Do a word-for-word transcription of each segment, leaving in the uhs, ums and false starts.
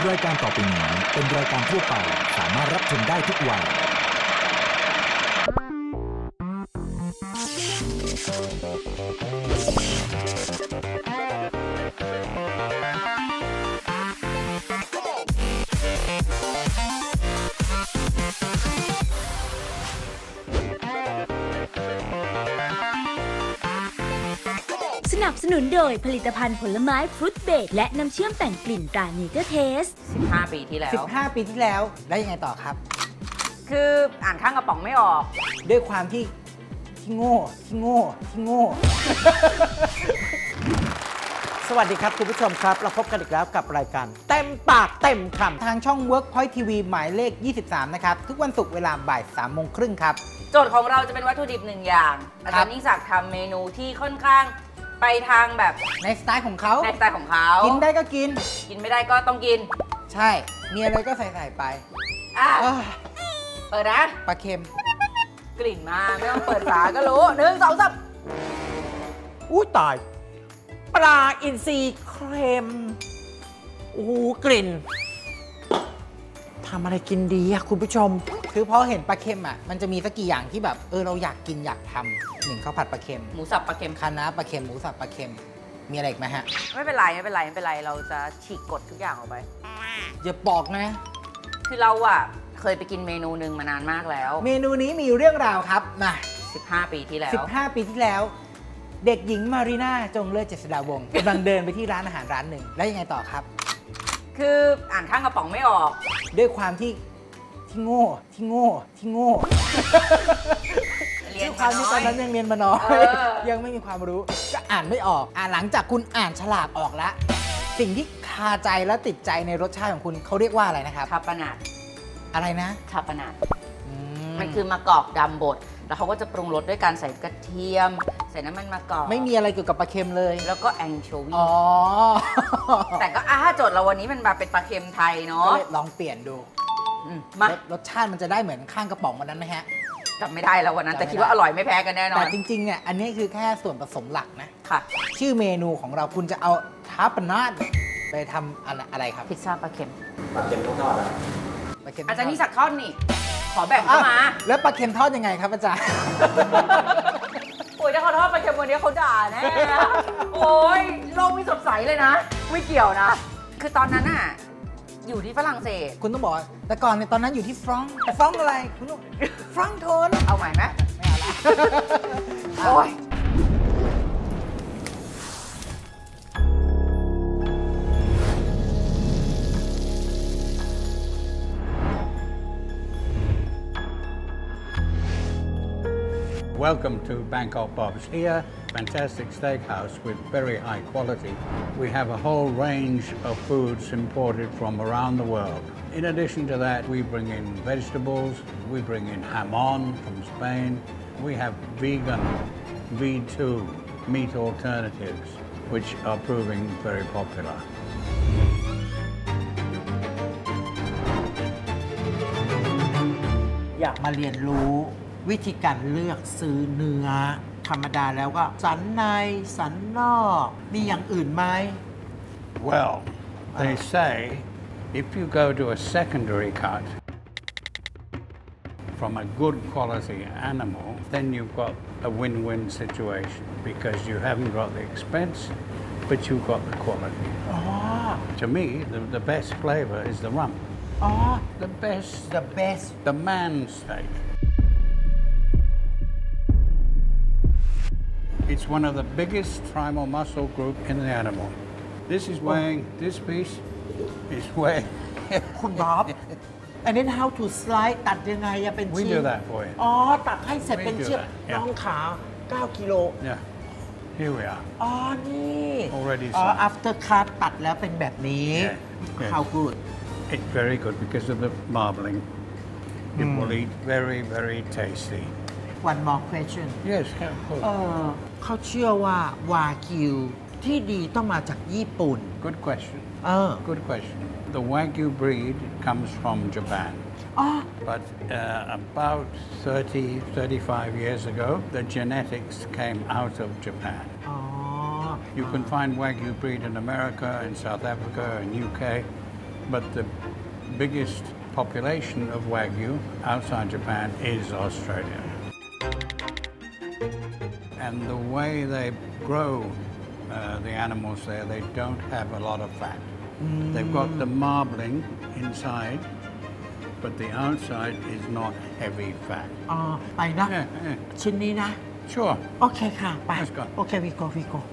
รายการต่อไปนี้เป็นรายการทั่วไปสามารถรับชมได้ทุกวัยสนับสนุนโดยผลิตภัณฑ์ผลไม้ฟรุตเบรดและน้ำเชื่อมแต่งกลิ่นตราเนเจอร์เทสสิบห้าปีที่แล้วสิบห้าปีที่แล้วแล้วยังไงต่อครับคืออ่านข้างกระป๋องไม่ออกด้วยความที่ที่โง่ที่โง่ที่โง่ สวัสดีครับคุณผู้ชมครับเราพบกันอีกแล้วกับรายการเต็มปากเต็มคำทางช่อง Workpoint ที วี หมายเลขยี่สิบสามนะครับทุกวันศุกร์เวลาบ่ายสามโมงครึ่งครับโจทย์ของเราจะเป็นวัตถุดิบหนึ่งอย่างอาจารย์ยิ่งศักดิ์ทำเมนูที่ค่อนข้างไปทางแบบในสไตล์ของเขาในสไตล์ของเขากินได้ก็กินกินไม่ได้ก็ต้องกินใช่มีอะไรก็ใส่ใส่ไปอ่ะเปิดนะปลาเค็มกลิ่นมาไม่ต้องเปิดฝาก็รู้หนึ่งสองสามอู้ตายปลาอินทรีเค็มโอ้โหกลิ่นทำอะไรกินดีอะคุณผู้ชมคือพอเห็นปลาเค็มอะมันจะมีสักกี่อย่างที่แบบเออเราอยากกินอยากทำหนึ่งข้าวผัดปลาเค็มหมูสับปลาเค็มคะน้าปลาเค็มหมูสับปลาเค็มมีอะไรอีกไหมฮะไม่เป็นไรไม่เป็นไรไม่เป็นไรเราจะฉีกกฎทุกอย่างออกไปอย่าบอกนะคือเราอะเคยไปกินเมนูหนึ่งมานานมากแล้วเมนูนี้มีเรื่องราวครับมาสิบห้าปีที่แล้วสิบห้าปีที่แล้วเด็กหญิงมารีน่าจงเลิศเจษฎาวงศ์กำลังเดินไปที่ร้านอาหารร้านหนึ่งแล้วยังไงต่อครับคืออ่านข้างกระป๋องไม่ออกด้วยความที่ที่โง่ที่โง่ที่โง่เรียนความที่ตอนนั้นยังเรียนมาน้อยยังไม่มีความรู้ก็อ่านไม่ออกอ่านหลังจากคุณอ่านฉลากออกแล้วสิ่งที่คาใจและติดใจในรสชาติของคุณเขาเรียกว่าอะไรนะครับคาปนาดอะไรนะคาปนาดมันคือมะกอกดำบดแล้วเขาก็จะปรุงรสด้วยการใส่กระเทียมใส่น้ำมันมะกอกไม่มีอะไรเกี่ยวกับปลาเค็มเลยแล้วก็แองโชวีอ๋อแต่ก็อาโจทย์เราวันนี้มันมาเป็นปลาเค็มไทยเนาะลองเปลี่ยนดูมารสชาติมันจะได้เหมือนข้างกระป๋องวันนั้นไหมฮะจำไม่ได้แล้ววันนั้นแต่คิดว่าอร่อยไม่แพ้กันแน่นอนแต่จริงๆเนี่ยอันนี้คือแค่ส่วนผสมหลักนะค่ะชื่อเมนูของเราคุณจะเอาทาปนาดไปทำอะไรครับพิซซ่าปลาเค็มปลาเค็มทอดอะอาจารย์นี่สักทอดนี่ขอแบ่งเข้ามาแล้วปลาเค็มทอดยังไงครับอาจารย์โอ้ยถ้าเขาทอดปลาเค็มวันนี้เขาด่าแน่โอ้ยโลกไม่สดใสเลยนะไม่เกี่ยวนะคือตอนนั้นน่ะอยู่ที่ฝรั่งเศสคุณต้องบอกแต่ก่อนในตอนนั้นอยู่ที่ฟรองก์ฟรองก์อะไรคุณต้องฟรองก์โทนเอาใหม่ไหมไม่เอาละโอ้ย Welcome to Bangkok Bob's. Here, fantastic steakhouse with very high quality. We have a whole range of foods imported from around the world. In addition to that, we bring in vegetables, we bring in jamon from Spain. We have vegan V two meat alternatives, which are proving very popular. อยากมาเรียนรู้วิธีการเลือกซื้อเนื้อธรรมดาแล้วก็สันในสันนอกมีอย่างอื่นไหม Well, they say if you go to a secondary cut from a good quality animal, then you've got a win-win situation because you haven't got the expense, but you've got the quality. Oh. To me, the, the best flavor is the rump. Oh. The best. The best. The man steak.It's one of the biggest primal muscle group in the animal. This is weighing, this piece is weighing. คุณบ๊อบ and then how to slice ตัดยังไงเป็นชิ้น We do that for you. อ๋อตัดให้เสร็จเป็นชิ้นน้องขาเก้ากิโล Yeah. Here we are. อ๋อนี่ Already. อ๋อ after cut ตัดแล้วเป็นแบบนี้ Yeah. How good? It's very good because of the marbling. It will eat very, very tasty.One more question. Yes, of course. เออเขาเชื่อว่าวากิวที่ดีต้องมาจากญี่ปุ่น Good question. เออ Good question. The Wagyu breed comes from Japan. อ๋อ But uh, about thirty, thirty-five years ago, the genetics came out of Japan. อ๋อ You can find Wagyu breed in America, in South Africa, in U K, but the biggest population of Wagyu outside Japan is Australia. And the way they grow uh, the animals there, they don't have a lot of fat. Mm. They've got the marbling inside, but the outside is not heavy fat. อ๋อไปนะ Yeah, yeah. ชิ้นนี้นะ Sure. โอเคค่ะ ไป Let's go. โอเควีโกวีโก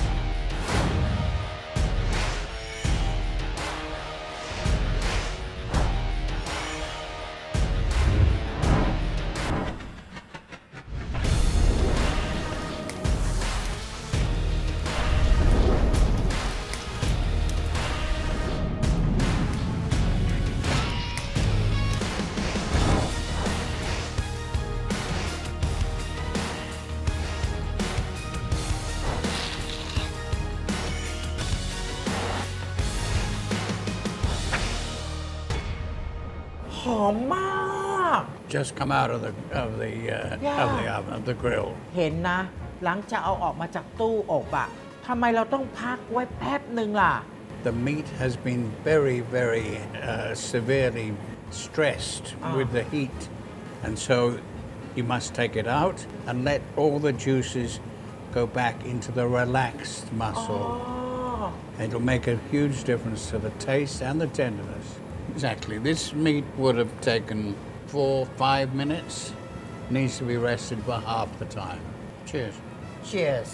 หอมมาก Just come out of the of the uh, Yeah. of the oven, of the grill. เห็นนะ หลังจากเอาออกมาจากตู้อบอะทำไมเราต้องพักไว้แป๊บหนึ่งล่ะ The meat has been very, very uh, severely stressed Ah. with the heat, and so you must take it out and let all the juices go back into the relaxed muscle. อ๋อ It'll make a huge difference to the taste and the tenderness. Exactly. This meat would have taken four, five minutes. Needs to be rested for half the time. Cheers. Cheers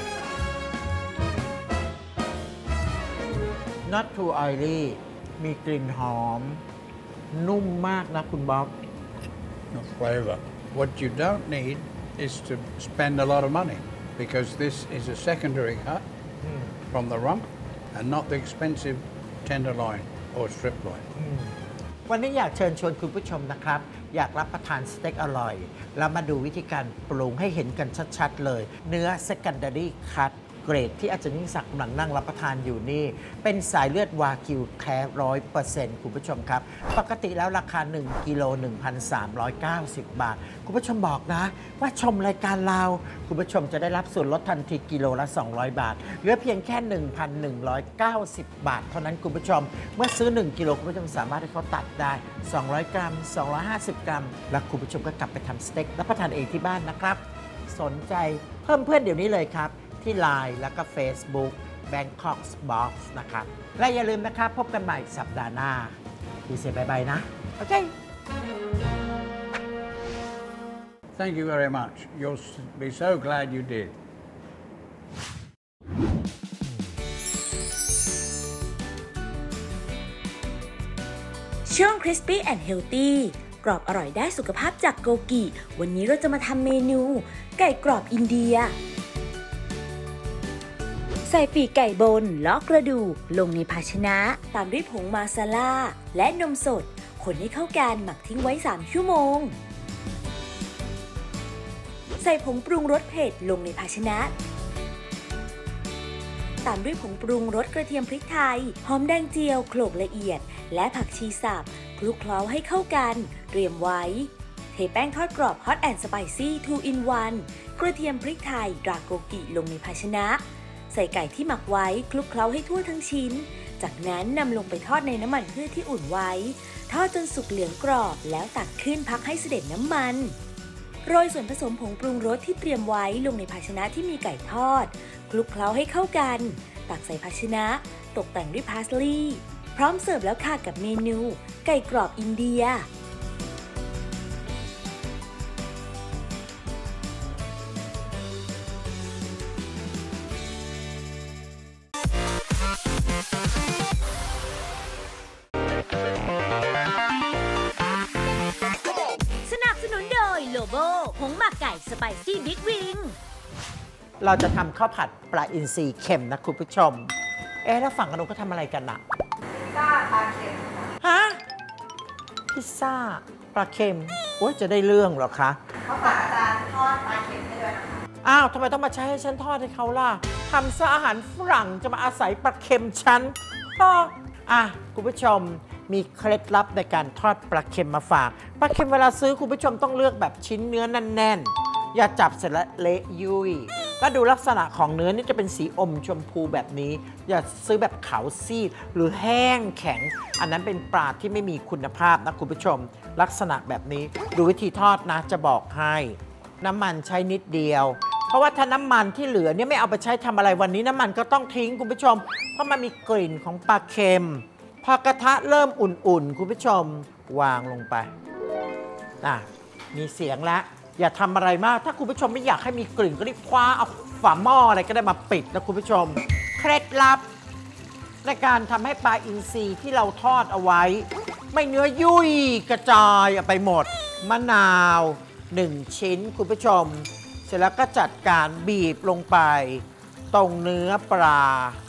not too oily มีกลิ่นหอม นุ่มมากนะคุณบ๊อบ The flavor. What you don't need is to spend a lot of money because this is a secondary cut from the rump and not the expensive tenderloin or strip loin. วันนี้อยากเชิญชวนคุณผู้ชมนะครับ อยากรับประทานสเต็กอร่อย แล้วมาดูวิธีการปรุงให้เห็นกันชัดๆเลย เนื้อ secondary cut เกรดที่อาจารย์ยิ่งศักดิ์กำลังนั่งรับประทานอยู่นี่ เป็นสายเลือดวากิวแท้ร้อยเปอร์เซ็นต์คุณผู้ชมครับ ปกติแล้วราคา หนึ่งกิโล หนึ่งพันสามร้อยเก้าสิบ บาท คุณผู้ชมบอกนะ ว่าชมรายการเราคุณผู้ชมจะได้รับส่วนลดทันทีกิโลละ สองร้อย บาทเหลือเพียงแค่ หนึ่งพันหนึ่งร้อยเก้าสิบ บาท เท่านั้นคุณผู้ชม เมื่อซื้อ หนึ่งกิโลคุณผู้ชมสามารถให้เขาตัดได้ สองร้อย กรัม สองร้อยห้าสิบ กรัม แล้วคุณผู้ชมก็กลับไปทำสเต็กรับประทานเองที่บ้านนะครับ สนใจเพิ่มเพื่อนเดี๋ยวนี้เลยครับ ที่ ไลน์ แล้วก็ Facebook Bangkok Box นะครับ และอย่าลืมนะครับ พบกันใหม่สัปดาห์หน้าดีเซบายบายนะ โอเค Thank you very much. You'll be so glad you did. ช่วง Crispy and Healthy กรอบอร่อยได้สุขภาพจากโกกิ วันนี้เราจะมาทำเมนูไก่กรอบอินเดีย ใส่ปีกไก่บนเลาะกระดูกลงในภาชนะ ตามด้วยผงมาซาล่าและนมสด คนให้เข้ากันหมักทิ้งไว้ สาม ชั่วโมง ใส่ผงปรุงรสเผ็ดลงในภาชนะ ตามด้วยผงปรุงรสกระเทียมพริกไทย หอมแดงเจียวโขลกละเอียด และผักชีสับคลุกเคล้าให้เข้ากัน เตรียมไว้ เทแป้งทอดกรอบ Hot and Spicy ทู อิน วัน กระเทียมพริกไทยดราโกกิลงในภาชนะ ใส่ไก่ที่หมักไว้คลุกเคล้าให้ทั่วทั้งชิ้น จากนั้นนำลงไปทอดในน้ำมันพืชที่อุ่นไว้ ทอดจนสุกเหลืองกรอบแล้วตักขึ้นพักให้เสด็จน้ำมัน โรยส่วนผสมผงปรุงรสที่เตรียมไว้ลงในภาชนะที่มีไก่ทอด คลุกเคล้าให้เข้ากัน ตักใส่ภาชนะ ตกแต่งด้วยพาสลีย์พร้อมเสิร์ฟแล้วค่ะกับเมนูไก่กรอบอินเดีย สนับสนุนโดยโลโบผงหมักไก่สไปซี่บิ๊กวิงเราจะทำข้าวผัดปลาอินทรีเค็มนะคุณผู้ชม เอ๊ะแล้วฝั่งกันนู้นก็ทำอะไรกันอะพิซซ่าปลาเค็มฮะ พิซซ่าปลาเค็ม โอ้ยจะได้เรื่องเหรอคะเขาฝากอาจารย์ทอดปลาเค็มให้ด้วยนะคะอ้าวทำไมต้องมาใช้ให้ฉันทอดให้เขาล่ะทำซะอาหารฝรั่งจะมาอาศัยปลาเค็มฉันก็อ่ะคุณผู้ชมมีเคล็ดลับในการทอดปลาเค็มมาฝากปลาเค็มเวลาซื้อคุณผู้ชมต้องเลือกแบบชิ้นเนื้อแน่นๆอย่าจับเสร็จแล้วเละยุ่ยก็ดูลักษณะของเนื้อนี่จะเป็นสีอมชมพูแบบนี้ อย่าซื้อแบบขาวซีดหรือแห้งแข็ง อันนั้นเป็นปลาที่ไม่มีคุณภาพนะคุณผู้ชม ลักษณะแบบนี้ดูวิธีทอดนะจะบอกให้น้ำมันใช้นิดเดียว เพราะว่าถ้าน้ำมันที่เหลือเนี่ยไม่เอาไปใช้ทำอะไรวันนี้น้ำมันก็ต้องทิ้งคุณผู้ชมเพราะมันมีกลิ่นของปลาเค็มพอกระทะเริ่มอุ่นๆคุณผู้ชมวางลงไปอ่ะมีเสียงแล้วอย่าทำอะไรมากถ้าคุณผู้ชมไม่อยากให้มีกลิ่นก็รีบคว้าเอาฝาหม้ออะไรก็ได้มาปิดนะคุณผู้ชมเคล็ดลับในการทำให้ปลาอินทรีที่เราทอดเอาไว้ไม่เนื้อยุ่ยกระจายออกไปหมดมะนาวหนึ่งชิ้นคุณผู้ชมเสร็จแล้วก็จัดการบีบลงไปตรงเนื้อปลา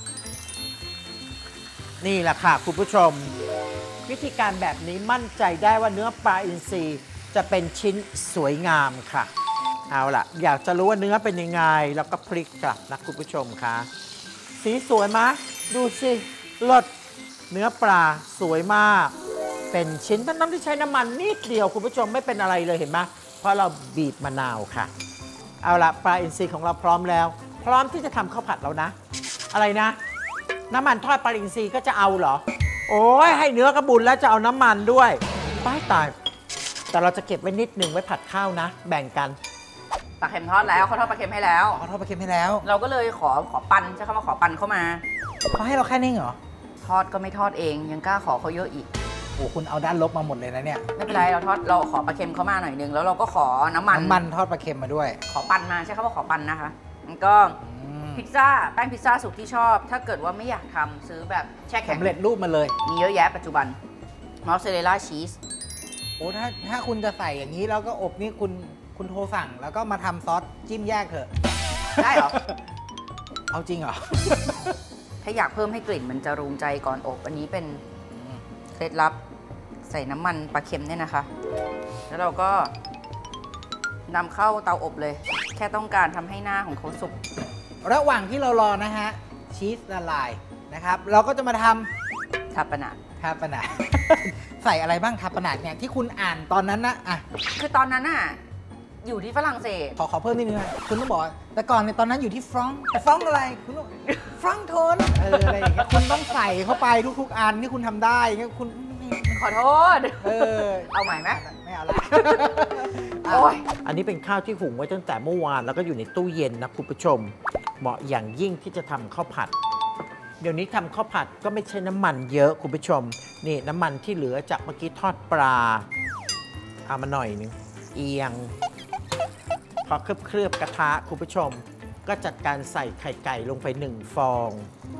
นี่แหละค่ะคุณผู้ชมวิธีการแบบนี้มั่นใจได้ว่าเนื้อปลาอินทรีจะเป็นชิ้นสวยงามค่ะเอาล่ะอยากจะรู้ว่าเนื้อเป็นยังไงแล้วก็พลิกกลับนะคุณผู้ชมคะสีสวยมะดูสิเลิศเนื้อปลาสวยมากเป็นชิ้นทั้งน้ำที่ใช้น้ำมันนิดเดียวคุณผู้ชมไม่เป็นอะไรเลยเห็นไหมเพราะเราบีบมะนาวค่ะเอาล่ะปลาอินทรีของเราพร้อมแล้วพร้อมที่จะทำข้าวผัดแล้วนะอะไรนะน้ำมันทอดปลาอินทรีก็จะเอาเหรอโอ้ยให้เนื้อกระบุนแล้วจะเอาน้ำมันด้วยตายตายแต่เราจะเก็บไว้นิดหนึ่งไว้ผัดข้าวนะแบ่งกันปลาเค็มทอดแล้วเขาทอดปลาเค็มให้แล้วเขาทอดปลาเค็มให้แล้วเราก็เลยขอขอปันใช่คำว่าขอปันเข้ามาเขาให้เราแค่นี้เหรอทอดก็ไม่ทอดเองยังกล้าขอเขาเยอะอีกโอ้คุณเอาด้านลบมาหมดเลยนะเนี่ยไม่เป็นไรเราทอดเราขอปลาเค็มเข้ามาหน่อยนึงแล้วเราก็ขอน้ำมันน้ำมันทอดปลาเค็มมาด้วยขอปันมาใช่คำว่าขอปันนะคะมันก็พิซซ่าแป้งพิซซ่าสุกที่ชอบถ้าเกิดว่าไม่อยากทำซื้อแบบแช่แข็งสำเร็จรูปมาเลยมีเยอะแยะปัจจุบันมอสซาเรลล่าชีสโอ้ถ้าถ้าคุณจะใส่อย่างนี้แล้วก็อบนี่คุณคุณโทรสั่งแล้วก็มาทำซอสจิ้มแยกเถอะได้เหรอเอาจริงเหรอถ้าอยากเพิ่มให้กลิ่นมันจะรูมใจก่อนอบอันนี้เป็นเคล็ดลับใส่น้ำมันปลาเค็มเนี่ยนะคะแล้วเราก็นำเข้าเตาอบเลยแค่ต้องการทำให้หน้าของเขาสุกระหว่างที่เรารอนะฮะชีสละลายนะครับเราก็จะมาทำทาปนาดทาปนาด ใส่อะไรบ้างทาปนาดเนี่ยที่คุณอ่านตอนนั้นนะอ่ะคือตอนนั้นน่ะอยู่ที่ฝรั่งเศสขอขอเพิ่มนิดนึงคุณต้องบอกแต่ก่อนในตอนนั้นอยู่ที่ฟรองก์ฟรองก์อะไรคุณต้องฟรองก์โทนเอออะไรอย่างเงี้ยคุณต้องใส่เข้าไปทุกๆอันที่คุณทำได้เงี้ยคุณขอโทษเออเอาใหม่ไหมไม่เอาละโอ้ยอันนี้เป็นข้าวที่หุงไว้ตั้งแต่เมื่อวานแล้วก็อยู่ในตู้เย็นนะคุณผู้ชมเหมาะอย่างยิ่งที่จะทำข้าวผัดเดี๋ยวนี้ทำข้าวผัดก็ไม่ใช่น้ำมันเยอะคุณผู้ชมนี่น้ำมันที่เหลือจากเมื่อกี้ทอดปลาเอามาหน่อยนึงเอียงพอเคลือบเคลือบกระทะคุณผู้ชมก็จัดการใส่ไข่ไก่ลงไปหนึ่งฟอง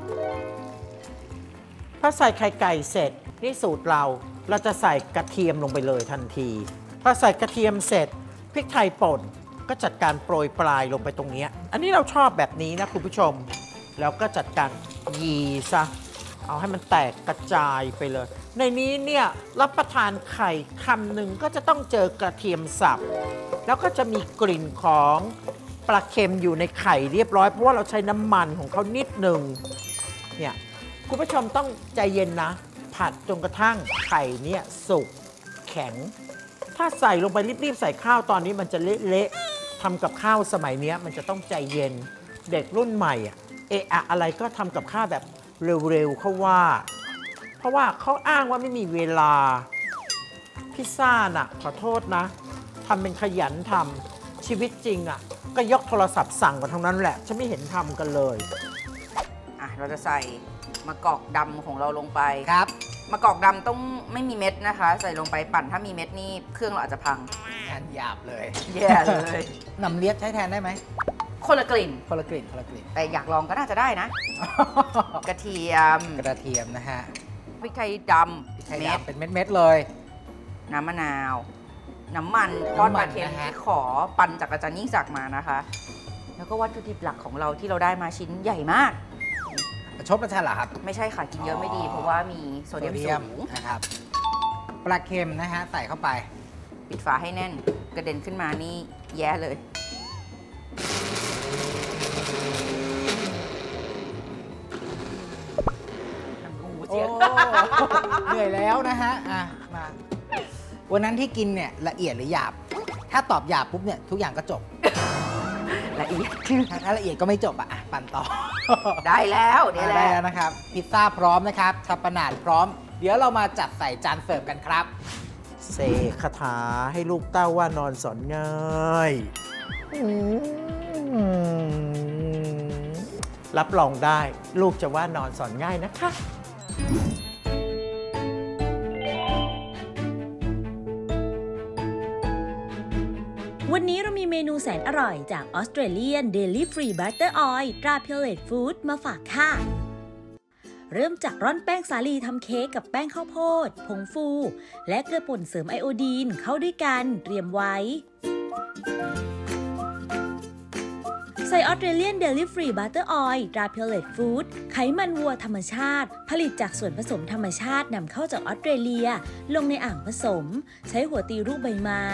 พอใส่ไข่ไก่เสร็จนี่สูตรเราเราจะใส่กระเทียมลงไปเลยทันทีพอใส่กระเทียมเสร็จพริกไทยป่นก็จัดการโปรยปลายลงไปตรงนี้อันนี้เราชอบแบบนี้นะคุณผู้ชมแล้วก็จัดการยีซะเอาให้มันแตกกระจายไปเลยในนี้เนี่ยรับประทานไข่คำหนึ่งก็จะต้องเจอกระเทียมสับแล้วก็จะมีกลิ่นของปลาเค็มอยู่ในไข่เรียบร้อยเพราะว่าเราใช้น้ำมันของเขานิดหนึ่งเนี่ยคุณผู้ชมต้องใจเย็นนะผัดจนกระทั่งไข่เนี่ยสุกแข็งถ้าใส่ลงไปรีบๆใส่ข้าวตอนนี้มันจะเละๆทำกับข้าวสมัยนี้มันจะต้องใจเย็นเด็กรุ่นใหม่อะเอะอะอะไรก็ทำกับข้าวแบบเร็วๆเขาว่าเพราะว่าเขาอ้างว่าไม่มีเวลาพิซซ่าน่ะขอโทษนะทำเป็นขยันทำชีวิตจริงอ่ะก็ยกโทรศัพท์สั่งกันทั้งนั้นแหละฉันไม่เห็นทำกันเลยอ่ะเราจะใส่มะกอกดำของเราลงไปครับมะกอกดำต้องไม่มีเม็ดนะคะใส่ลงไปปั่นถ้ามีเม็ดนี่เครื่องเราอาจจะพังงานหยาบเลยแย่เลยหน่ำเลียดใช้แทนได้ไหมคนละกลิ่นคนละกลิ่นคนละกลิ่นแต่อยากลองก็น่าจะได้นะ กระเทียมกระเทียมนะฮะพริกไทยดำเม็ดเป็นเม็ดๆเลยน้ำมะนาวน้ำมันทอดปลาเค็มที่ขอปั่นจากอาจารย์ยิ่งศักดิ์มานะคะแล้วก็วัตถุดิบหลักของเราที่เราได้มาชิ้นใหญ่มากชบประชันเหรอครับไม่ใช่ค่ะกินเยอะไม่ดีเพราะว่ามีโซเดียมสูงนะครับปลาเค็มนะฮะใส่เข้าไปปิดฝาให้แน่นกระเด็นขึ้นมานี่แย่เลยโอ้เหนื่อยแล้วนะฮะอ่ะมาวันนั้นที่กินเนี่ยละเอียดหรือหยาบถ้าตอบหยาบปุ๊บเนี่ยทุกอย่างก็จบละเอียดถ้าละเอียดก็ไม่จบอ่ะปั่นต่อได้แล้วเนี่ยแหละได้แล้วนะครับพิซซ่าพร้อมนะครับทับปนาดพร้อมเดี๋ยวเรามาจัดใส่จานเสิร์ฟกันครับเสกคาถาให้ลูกเต้าว่านอนสอนง่ายรับรองได้ลูกจะว่านอนสอนง่ายนะคะวันนี้เรามีเมนูแสนอร่อยจาก Australian Dairy Free Butter Oil ตรา Pureled Food มาฝากค่ะ เริ่มจากร่อนแป้งสาลีทำเค้กกับแป้งข้าวโพดผงฟู และเกลือป่นเสริมไอโอดีนเข้าด้วยกันเตรียมไว้ ใส่ Australian Dairy Free Butter Oil ตรา Pureled Food ไขมันวัวธรรมชาติผลิตจากส่วนผสมธรรมชาตินำเข้าจากออสเตรเลียลงในอ่างผสมใช้หัวตีรูปใบไม้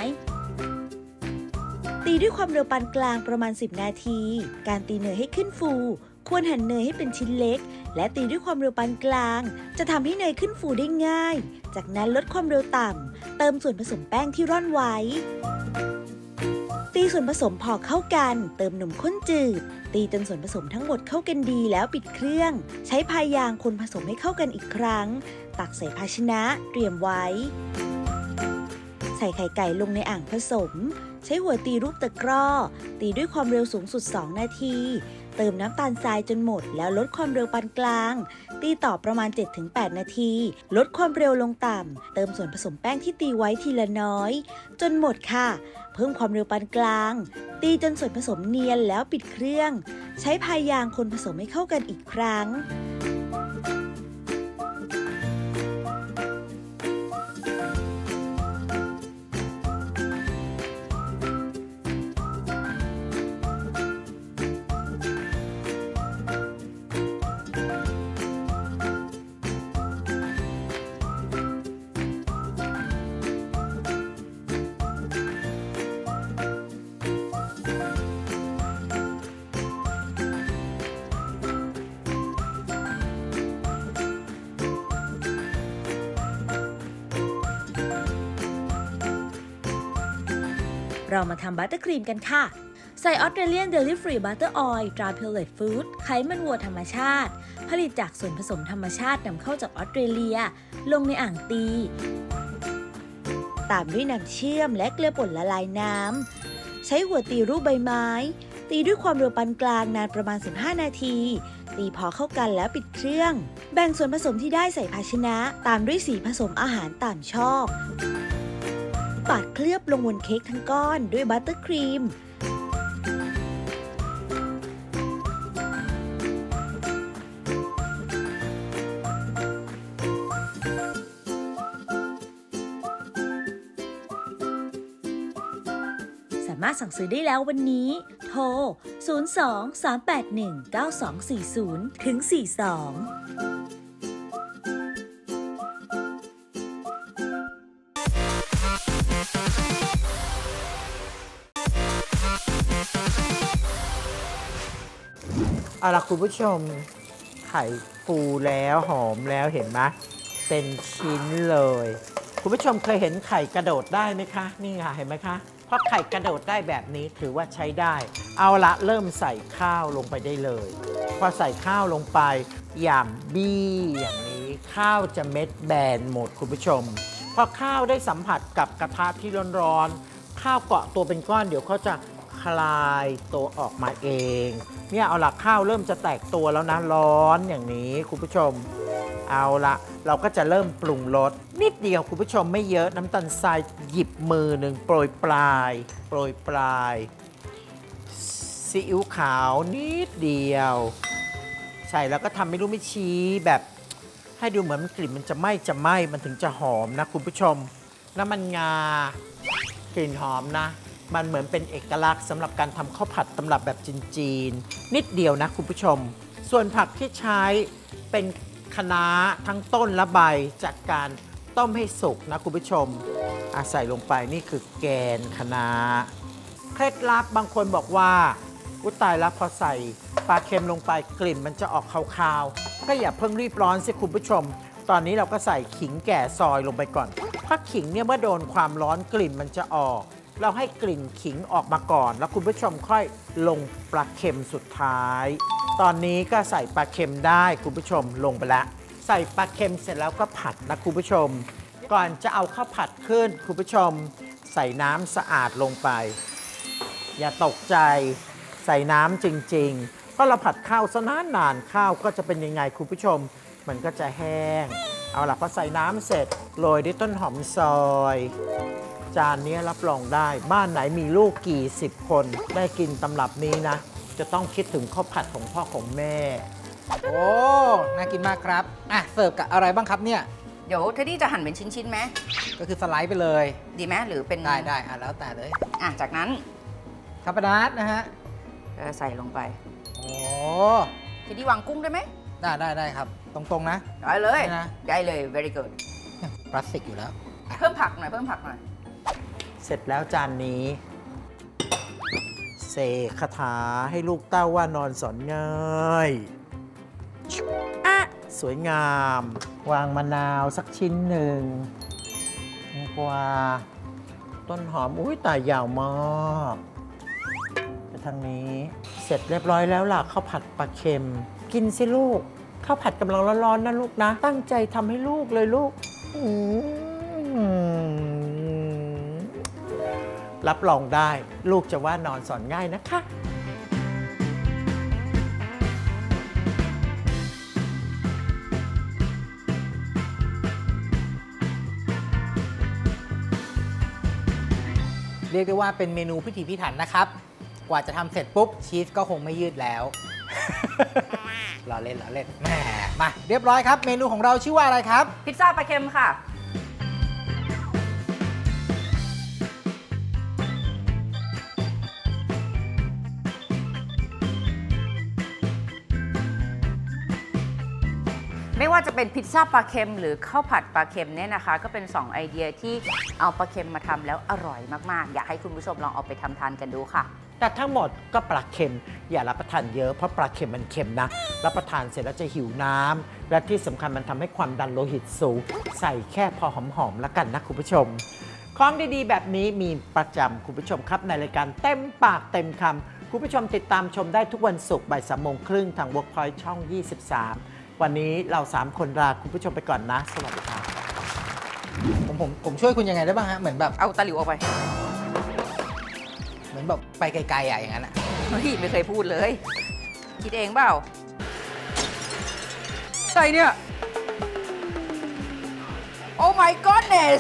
ตีด้วยความเร็วปานกลางประมาณสิบนาทีการตีเนยให้ขึ้นฟูควรหั่นเนยให้เป็นชิ้นเล็กและตีด้วยความเร็วปานกลางจะทำให้เนยขึ้นฟูได้ง่ายจากนั้นลดความเร็วต่ำเติมส่วนผสมแป้งที่ร่อนไว้ตีส่วนผสมพอเข้ากันเติมนมข้นจืดตีจนส่วนผสมทั้งหมดเข้ากันดีแล้วปิดเครื่องใช้พายางคนผสมให้เข้ากันอีกครั้งตักใส่ภาชนะเตรียมไว้ใส่ไข่ไก่ลงในอ่างผสมใช้หัวตีรูปตะกร้อตีด้วยความเร็วสูงสุดสองนาทีเติมน้ำตาลทรายจนหมดแล้วลดความเร็วปานกลางตีต่อประมาณ เจ็ดถึงแปด นาทีลดความเร็วลงต่ำเติมส่วนผสมแป้งที่ตีไว้ทีละน้อยจนหมดค่ะเพิ่มความเร็วปานกลางตีจนส่วนผสมเนียนแล้วปิดเครื่องใช้พายางคนผสมให้เข้ากันอีกครั้งเรามาทำบัตเตอร์ครีมกันค่ะใส่ Australian Dairy Free Butter Oil ตรา Pureled Food ไขมันวัวธรรมชาติผลิตจากส่วนผสมธรรมชาตินำเข้าจากออสเตรเลียลงในอ่างตีตามด้วยน้ำเชื่อมและเกลือป่นละลายน้ำใช้หัวตีรูปใบไม้ตีด้วยความเร็วปานกลางนานประมาณสิบห้านาทีตีพอเข้ากันแล้วปิดเครื่องแบ่งส่วนผสมที่ได้ใส่ภาชนะตามด้วยสีผสมอาหารตามชอบปาดเคลือบลงบนเค้กทั้งก้อนด้วยบัตเตอร์ครีมสามารถสั่งซื้อได้แล้ววันนี้โทรศูนย์ สอง สาม แปด หนึ่ง เก้า สอง สี่ ศูนย์ ถึง สี่สิบสองเอาล่ะคุณผู้ชมไข่ฟูแล้วหอมแล้วเห็นไหมเป็นชิ้นเลยคุณผู้ชมเคยเห็นไข่กระโดดได้ไหมคะนี่ค่ะเห็นไหมคะเพราะไข่กระโดดได้แบบนี้ถือว่าใช้ได้เอาละเริ่มใส่ข้าวลงไปได้เลยพอใส่ข้าวลงไปอย่างบี้อย่างนี้ข้าวจะเม็ดแบนหมดคุณผู้ชมพอข้าวได้สัมผัสกับกระทะที่ร้อนๆข้าวเกาะตัวเป็นก้อนเดี๋ยวเขาจะคลายตัวออกมาเองเนี่ยเอาละข้าวเริ่มจะแตกตัวแล้วนะร้อนอย่างนี้คุณผู้ชมเอาละเราก็จะเริ่มปรุงรสนิดเดียวคุณผู้ชมไม่เยอะน้ำตาลทรายหยิบมือหนึ่งโปรยปลายโปรยปลายซีอิ๊วขาวนิดเดียวใส่แล้วก็ทำไม่รู้ไม่ชี้แบบให้ดูเหมือนกลิ่นมันจะไหม้จะไหม้มันถึงจะหอมนะคุณผู้ชมน้ำมันงากลิ่นหอมนะมันเหมือนเป็นเอกลักษณ์สำหรับการทำข้าวผัดตำรับแบบจีนๆนิดเดียวนะคุณผู้ชมส่วนผักที่ใช้เป็นคะน้าทั้งต้นและใบจากการต้มให้สุกนะคุณผู้ชมอาใส่ลงไปนี่คือแกนคะน้าเคล็ดลับบางคนบอกว่าอุยตายแล้วพอใส่ปลาเค็มลงไปกลิ่นมันจะออกคาวๆก็อย่าเพิ่งรีบร้อนสิคุณผู้ชมตอนนี้เราก็ใส่ขิงแก่ซอยลงไปก่อนเพราะขิงเนี่ยเมื่อโดนความร้อนกลิ่นมันจะออกเราให้กลิ่นขิงออกมาก่อน แล้วคุณผู้ชมค่อยลงปลาเค็มสุดท้าย ตอนนี้ก็ใส่ปลาเค็มได้คุณผู้ชมลงไปแล้วใส่ปลาเค็มเสร็จแล้วก็ผัดนะคุณผู้ชม ก่อนจะเอาข้าวผัดขึ้นคุณผู้ชมใส่น้ำสะอาดลงไปอย่าตกใจใส่น้ำจริงๆก็เราผัดข้าวซะนานนานข้าวก็จะเป็นยังไงคุณผู้ชมมันก็จะแห้งเอาล่ะพอใส่น้ำเสร็จโรยด้วยต้นหอมซอยจานนี้รับรองได้บ้านไหนมีลูกกี่สิบคนได้กินตำรับนี้นะจะต้องคิดถึงข้าวผัดของพ่อของแม่โอ้น่ากินมากครับอ่ะเสิร์ฟกับอะไรบ้างครับเนี่ยเดี๋ยวเทดดี้จะหั่นเป็นชิ้นๆไหมก็คือสไลด์ไปเลยดีไหมหรือเป็นได้ได้อ่ะแล้วแต่เลยอ่ะจากนั้นคาปนาสนะฮะใส่ลงไปโอ้เทดดี้วางกุ้งได้ไหมได้ได้ได้ครับตรงๆนะได้เลยได้เลย very good พลาสติกอยู่แล้วเพิ่มผักหน่อยเพิ่มผักหน่อยเสร็จแล้วจานนี้เสกคาถาให้ลูกเต้าว่านอนสอนง่ายอ่ะสวยงามวางมะนาวสักชิ้นหนึ่งแตงกวาต้นหอมอุ้ยตายยาวมากไปทางนี้เสร็จเรียบร้อยแล้วล่ะข้าวผัดปลาเค็มกินสิลูกข้าวผัดกำลังร้อนๆนะลูกนะตั้งใจทำให้ลูกเลยลูกรับรองได้ลูกจะว่านอนสอนง่ายนะคะเรียกได้ว่าเป็นเมนูพิถีพิถันนะครับกว่าจะทำเสร็จปุ๊บชีสก็คงไม่ยืดแล้วรอเล่นรอเล่นแหมมาเรียบร้อยครับเมนูของเราชื่อว่าอะไรครับพิซซ่าปลาเค็มค่ะไม่ว่าจะเป็นพิซซ่าปลาเค็มหรือข้าวผัดปลาเค็มเนี่ยนะคะก็เป็นสองไอเดียที่เอาปลาเค็มมาทำแล้วอร่อยมากๆอยากให้คุณผู้ชมลองเอาไปทำทานกันดูค่ะแต่ทั้งหมดก็ปลาเค็มอย่ารับประทานเยอะเพราะปลาเค็มมันเค็มนะรับประทานเสร็จแล้วจะหิวน้ำและที่สำคัญมันทำให้ความดันโลหิตสูงใส่แค่พอหอมๆแล้วกันนะคุณผู้ชมของดีๆแบบนี้มีประจำคุณผู้ชมครับในรายการเต็มปากเต็มคำคุณผู้ชมติดตามชมได้ทุกวันศุกร์บ่ายสามโมงครึ่งทาง Workpoint ช่องยี่สิบสามวันนี้เราสามคนลาคุณผู้ชมไปก่อนนะสวัสดีครับผมผมผมช่วยคุณยังไงได้บ้างฮะเหมือนแบบเอาตะหลิวออกไปเหมือนแบบไปไกลๆอ่ะอย่างนั้นอ่ะเฮ้ยไม่เคยพูดเลยคิดเองเปล่าใส่เนี่ย Oh my goodness